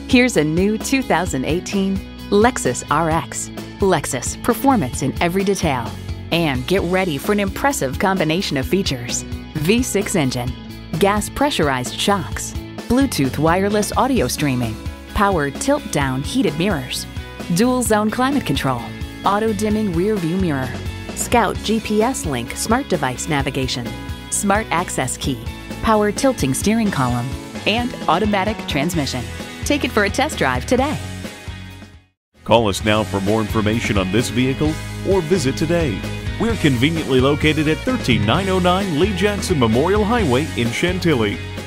Here's a new 2018 Lexus RX. Lexus, performance in every detail. And get ready for an impressive combination of features. V6 engine, gas pressurized shocks, Bluetooth wireless audio streaming, power tilt-down heated mirrors, dual zone climate control, auto dimming rear view mirror, Scout GPS Link smart device navigation, smart access key, power tilting steering column, and automatic transmission. Take it for a test drive today. Call us now for more information on this vehicle or visit today. We're conveniently located at 13909 Lee Jackson Memorial Highway in Chantilly.